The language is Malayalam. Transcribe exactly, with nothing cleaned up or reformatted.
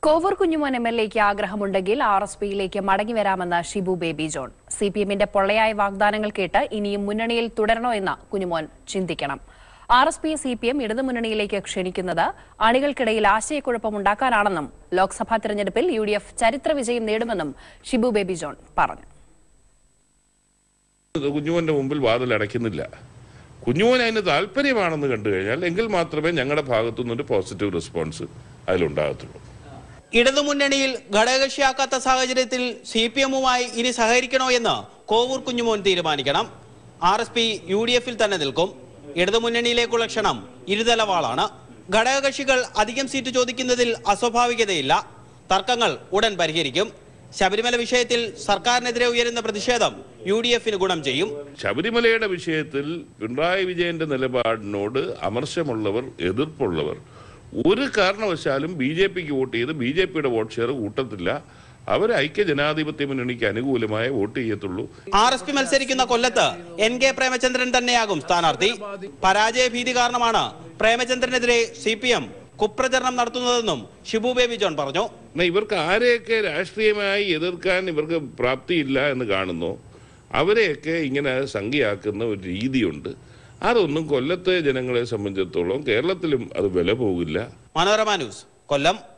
കോവൂർ കുഞ്ഞുമോൻ എം എൽ എക്ക് ആഗ്രഹമുണ്ടെങ്കിൽ ആർ എസ് പിയിലേക്ക് മടങ്ങിവരാമെന്ന് ഷിബു ബേബി ജോൺ. സി പി എമ്മിന്റെ പൊള്ളയായ വാഗ്ദാനങ്ങൾ കേട്ട് ഇനിയും മുന്നണിയിൽ തുടരണോ എന്ന് കുഞ്ഞുമോൻ ചിന്തിക്കണം. ആർ എസ് പിയെ സി പി എം ഇടതുമുന്നണിയിലേക്ക് ക്ഷണിക്കുന്നത് അണികൾക്കിടയിൽ ആശയക്കുഴപ്പമുണ്ടാക്കാനാണെന്നും ലോക്സഭാ തെരഞ്ഞെടുപ്പിൽ യു ഡി എഫ് ചരിത്ര വിജയം നേടുമെന്നും ഷിബു ബേബി ജോൺ പറഞ്ഞു. കുഞ്ഞുമോന്റെ മുമ്പിൽ വാതിൽ അടയ്ക്കുന്നില്ല. കുഞ്ഞുമോൻ അതിന് താല്പര്യമാണെന്ന് കണ്ടു കഴിഞ്ഞാൽ എങ്കിൽ മാത്രമേ ഞങ്ങളുടെ ഭാഗത്തുനിന്നൊരു പോസിറ്റീവ് റെസ്പോൺസ് അതിലുണ്ടാകത്തുള്ളൂ. ഇടതുമുന്നണിയിൽ ഘടകകക്ഷിയാക്കാത്ത സാഹചര്യത്തിൽ സി പി എമ്മുമായി ഇനി സഹകരിക്കണോ എന്ന് കോവൂർ കുഞ്ഞുമോൻ തീരുമാനിക്കണം. R S P U D എഫിൽ തന്നെ നിൽക്കും. ഇടതുമുന്നണിയിലേക്കുള്ള ക്ഷണം ഇരുതലവാളാണ്. ഘടകകക്ഷികൾ അധികം സീറ്റ് ചോദിക്കുന്നതിൽ അസ്വാഭാവികതയില്ല. തർക്കങ്ങൾ ഉടൻ പരിഹരിക്കും. ശബരിമല വിഷയത്തിൽ സർക്കാരിനെതിരെ ഉയരുന്ന പ്രതിഷേധം യു ഡി എഫിന് ഗുണം ചെയ്യും. ശബരിമലയുടെ വിഷയത്തിൽ പിണറായി വിജയന്റെ നിലപാടിനോട് അമർശമുള്ളവർ, എതിർപ്പുള്ളവർ ഒരു കാരണവശാലും ബി ജെ പിക്ക് വോട്ട് ചെയ്ത് ബി ജെ പിയുടെ വോട്ട് ഷെയർ കൂട്ടത്തില്ല. അവർ ഐക്യ ജനാധിപത്യ മുന്നണിക്ക് അനുകൂലമായ വോട്ട് ചെയ്യത്തുള്ളൂ. ആർ എസ് പി മത്സരിക്കുന്ന കൊല്ലത്ത് എൻ കെ പ്രേമചന്ദ്രൻ തന്നെയാകും സ്ഥാനാർത്ഥി. പരാജയ ഭീതി കാരണമാണ് പ്രേമചന്ദ്രനെതിരെ സി പി എം കുപ്രചരണം നടത്തുന്നതെന്നും ഷിബു ബേബി ജോൺ പറഞ്ഞു. ഇവർക്ക് ആരെയൊക്കെ രാഷ്ട്രീയമായി എതിർക്കാൻ ഇവർക്ക് പ്രാപ്തിയില്ല എന്ന് കാണുന്നു, അവരെയൊക്കെ ഇങ്ങനെ സംഖ്യയാക്കുന്ന ഒരു രീതിയുണ്ട്. അതൊന്നും കൊല്ലത്തെ ജനങ്ങളെ സംബന്ധിച്ചിടത്തോളം കേരളത്തിലും അത് വില പോകില്ല. മനോരമ ന്യൂസ്, കൊല്ലം.